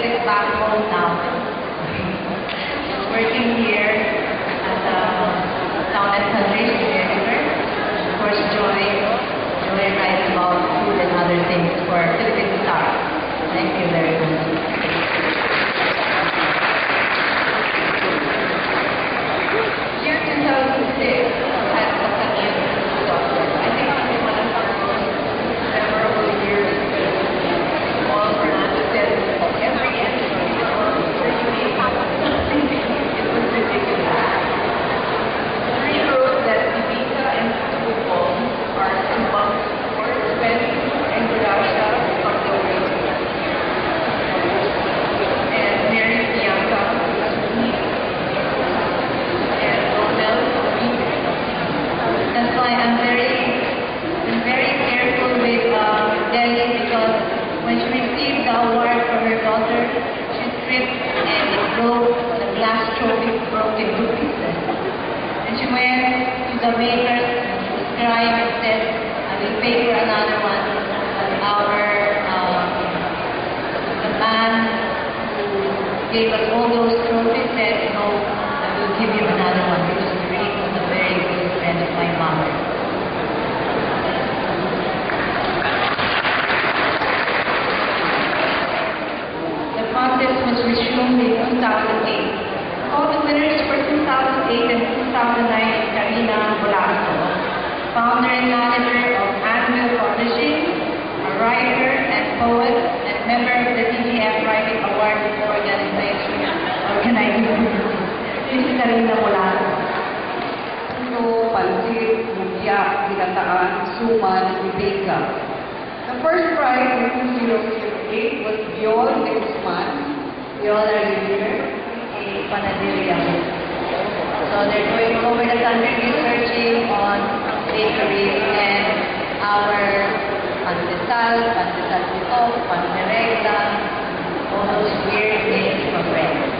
Philippines back home now. She's working here at Town and Country editor. Of course, Joy writes about food and other things for Philippine Star. Thank you very much. Year 2006 had some new doctor. I think it was one of our most memorable years. Paul Fernando said every entry was really it was ridiculous. Three roads that Ibiza and Tubong are Subang, Portsmouth, and Gracia from the way. And Mary Bianca, and Romel. That's why I'm very careful with Delhi, because when she received the award from her daughter, she tripped and it broke, the glass trophy broke into pieces. And she went to the makers and she was crying and said, I will pay for another one. But the man who gave us all those trophies said, no, I will give you another one, because Green was a very good friend of my mother. The contest was resumed in 2008. All the winners for 2008 and 2009 is Karina Velasco, founder and manager of Anvil Publishing, a writer and poet, and member of the TGF Writing Award organizing group. This is Karina Velasco. Puso, pansit, lumpia, ginataan, suman, bibingka. The first prize in 2008 was Viol de Guzman. Viol are here in Panaderia. So they're going over the country researching on bakeries and our pandesal sito, panderegla, all those weird names for bread.